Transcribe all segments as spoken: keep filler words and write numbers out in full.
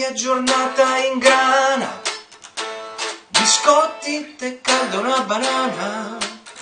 mia giornata in grana, biscotti, tè caldo, una banana,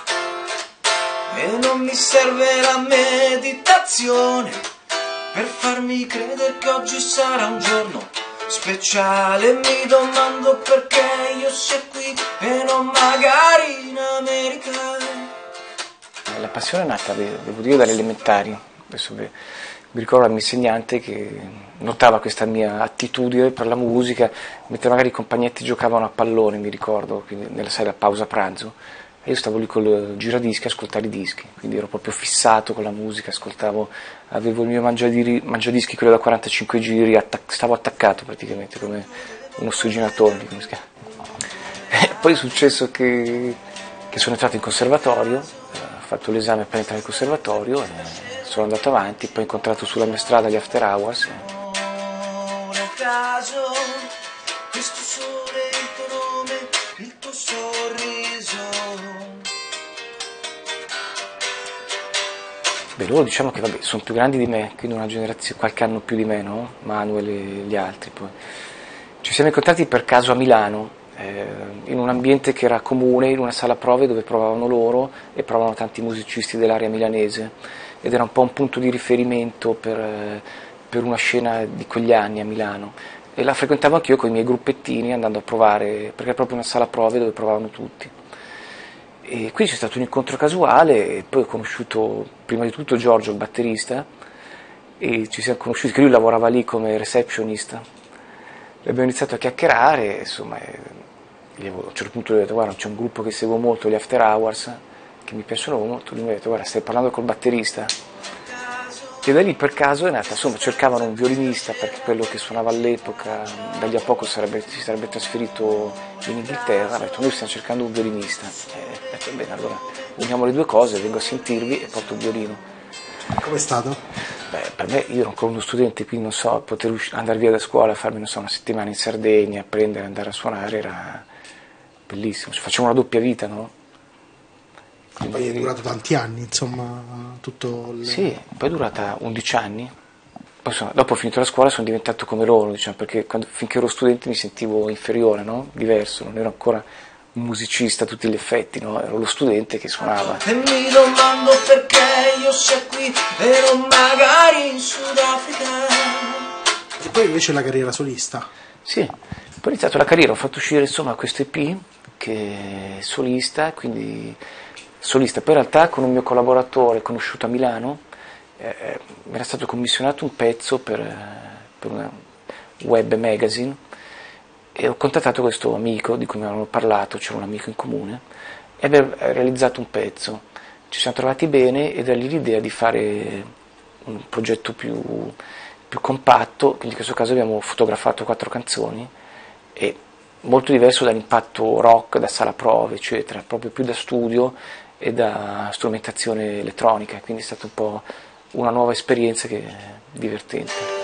e non mi serve la meditazione per farmi credere che oggi sarà un giorno speciale. Mi domando perché io sia qui e non magari in America. La passione è nata, devo dire, dalle elementari. Adesso mi ricordo la mia insegnante che notava questa mia attitudine per la musica, mentre magari i compagnetti giocavano a pallone, mi ricordo, quindi nella sala pausa pranzo, e io stavo lì col giradischi a ascoltare i dischi, quindi ero proprio fissato con la musica, ascoltavo, avevo il mio mangiadiri, mangiadischi, quello da quarantacinque giri, attac- stavo attaccato praticamente come un ossigenatore, come si chiama. E poi è successo che, che sono entrato in conservatorio, ho fatto l'esame per entrare in conservatorio, e sono andato avanti, poi ho incontrato sulla mia strada gli After Hours. Non è caso, questo sole, il tuo nome, il tuo sorriso. Beh, loro diciamo che vabbè, sono più grandi di me, quindi una generazione, qualche anno più di me, no? Manuel e gli altri. Poi ci siamo incontrati per caso a Milano, eh, in un ambiente che era comune, in una sala prove dove provavano loro e provavano tanti musicisti dell'area milanese, ed era un po' un punto di riferimento per, eh, per una scena di quegli anni a Milano. E la frequentavo anch'io con i miei gruppettini andando a provare, perché era proprio una sala prove dove provavano tutti. E quindi c'è stato un incontro casuale e poi ho conosciuto prima di tutto Giorgio, il batterista, e ci siamo conosciuti, che lui lavorava lì come receptionist. E abbiamo iniziato a chiacchierare, insomma, e a un certo punto gli ho detto: guarda, c'è un gruppo che seguo molto, gli After Hours, che mi piacciono molto. Lui mi ha detto: guarda, stai parlando col batterista? E da lì per caso è nata, insomma, cercavano un violinista perché quello che suonava all'epoca da lì a poco sarebbe, si sarebbe trasferito in Inghilterra. Ha detto: noi stiamo cercando un violinista. E ho detto: bene, allora uniamo le due cose, vengo a sentirvi e porto un violino. Com'è stato? Beh, per me, io ero ancora uno studente, quindi non so, poter usci- andare via da scuola, farmi, non so, una settimana in Sardegna, prendere, andare a suonare, era bellissimo. Cioè, facevo una doppia vita, no? Quindi è durato tanti anni, insomma, tutto il... Sì, poi è durata undici anni. Poi sono, dopo ho finito la scuola sono diventato come loro, diciamo, perché quando, finché ero studente mi sentivo inferiore, no? Diverso, non ero ancora un musicista a tutti gli effetti, no? Ero lo studente che suonava. E mi domando perché io sia qui e non magari in Sudafrica. E poi invece la carriera solista? Sì, poi ho iniziato la carriera, ho fatto uscire insomma questo E P che è solista, quindi solista, poi in realtà con un mio collaboratore conosciuto a Milano eh, mi era stato commissionato un pezzo per, per una web magazine e ho contattato questo amico di cui mi avevano parlato, c'era un amico in comune, e abbiamo realizzato un pezzo, ci siamo trovati bene ed era lì l'idea di fare un progetto più, più compatto, quindi in questo caso abbiamo fotografato quattro canzoni e molto diverso dall'impatto rock, da sala prove, eccetera, proprio più da studio e da strumentazione elettronica, quindi è stata un po' una nuova esperienza che è divertente.